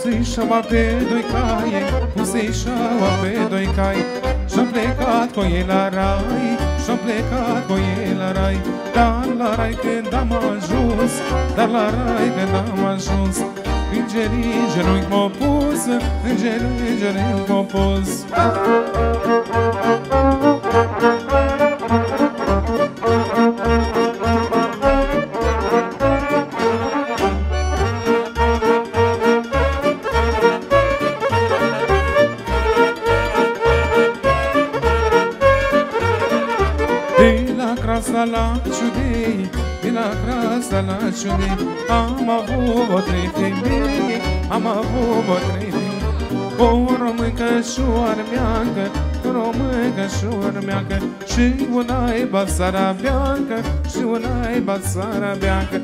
Puse-i-șaua pe doi cai, puse-i-șaua pe doi cai, și-a plecat cu ei la rai, și-a plecat cu ei la rai. Dar la rai când am ajuns, dar la rai când am ajuns, îngerii în genunchi m-au pus, îngerii în genunchi m-au pus. Crasa la ciudei, de la crasa la ciudei, am avut trei femei, am avut trei femei. O româncă și o armeancă, o româncă și o armeancă, și una-i Basara Bianca, și una-i Basara Bianca.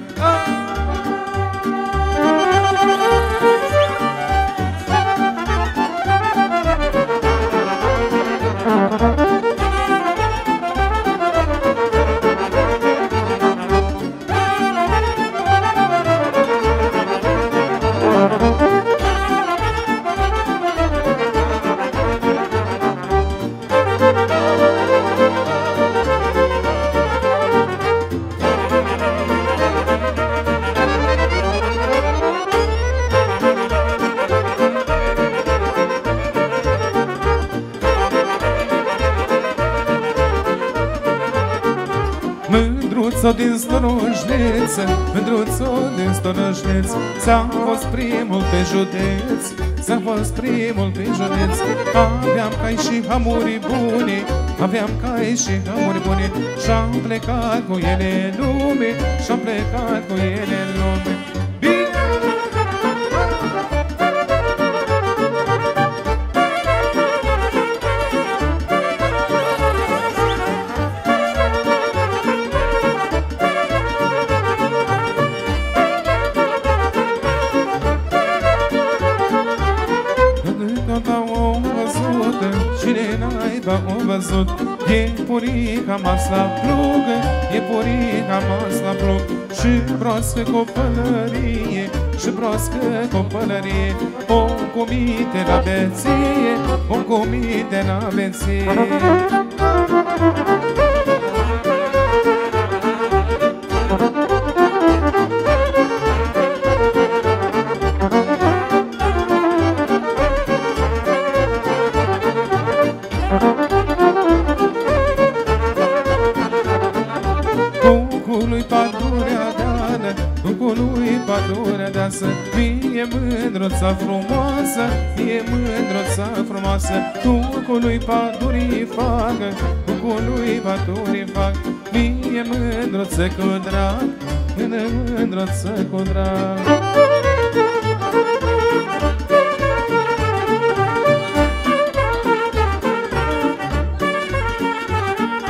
Mândruțo din Storoșneț, mândruțo din Storoșneț, s-a fost primul pe județ, s-a fost primul pe județ. Aveam cai și hamuri bune, aveam cai și hamuri bune, și-am plecat cu ele în lume, și-am plecat cu ele în lume. Iepurica mas la plug, iepurica mas la plug, și broască copălărie, și broască copălărie, o comite la beție, o comite la beție. Fie mândruța frumoasă, fie mândruța frumoasă, Cucului pădurii fac, Cucului pădurii fac, fie mândruță cu drag, mândruță cu drag.